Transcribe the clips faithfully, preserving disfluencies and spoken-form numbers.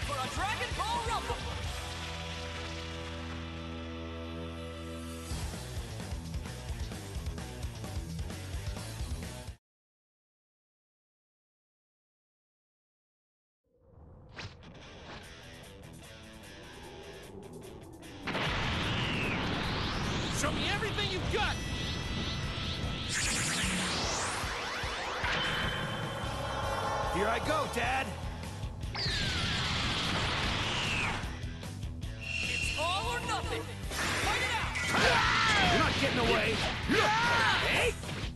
for a Dragon Ball Rumble! Show me everything you've got! Here I go, Dad! It's all or nothing! Fight it out! You're not getting away! Hey!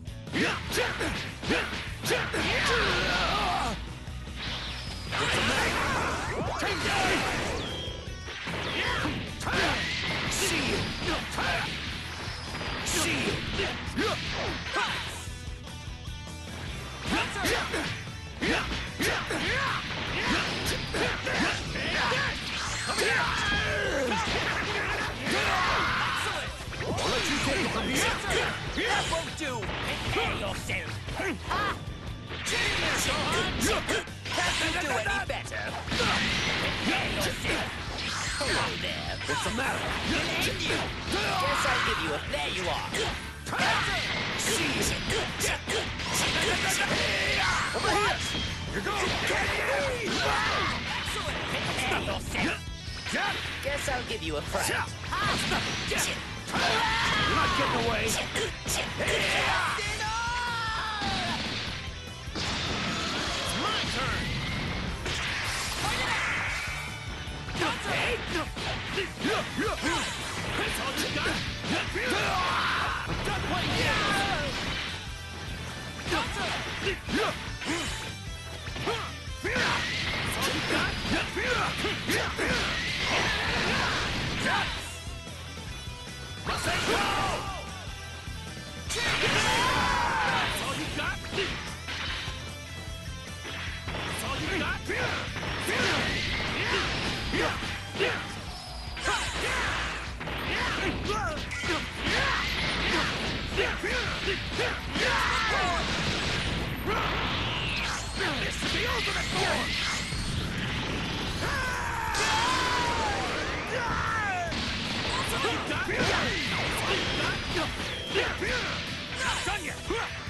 What's the matter? Take that! See you! See you! I'll let you take it from here. That won't do! Prepare yourself! Genius, Gohan! Can't you do any better? Prepare yourself! Hello there! What's the matter? And you! Guess I'll give you a... There you are! See you! Over here! You're going! Excellent! Prepare yourself! Guess I'll give you a fright. You're not getting away! My turn! Fight it out! Hey! That's all you got? I'm done playing games! Counter! That's all you got? Rasengan! That's all you got? That's all you got? This is the ultimate form! That's all you got? That's all you got? Not done yet!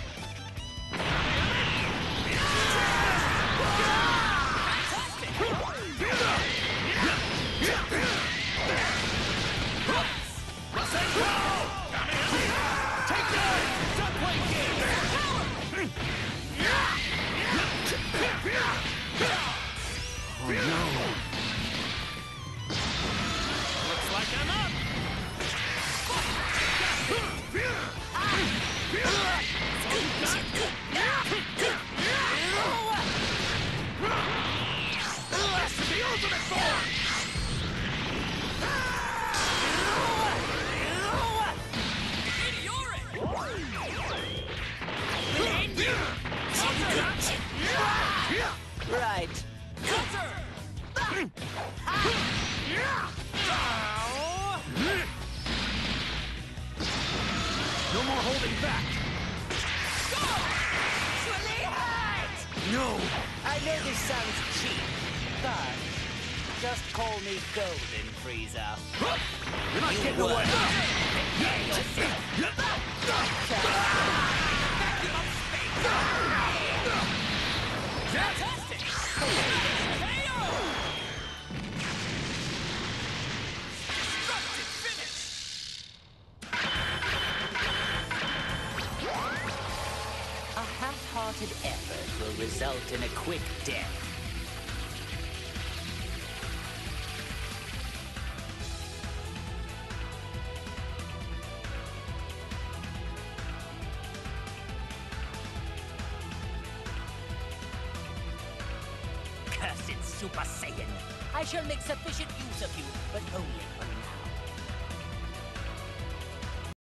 Take that! Stop playing games! Oh no! Looks like I'm up! That's the ultimate form! Right. Counter! No more holding back! Go! Actually hurt! No! I know this sounds cheap, but just call me Golden Frieza. You're not You getting would. away! Prepare yourself. Fantastic! K O! Destructive finish! A half-hearted effort will result in a quick death. Cursed Super Saiyan! I shall make sufficient use of you, but only for now.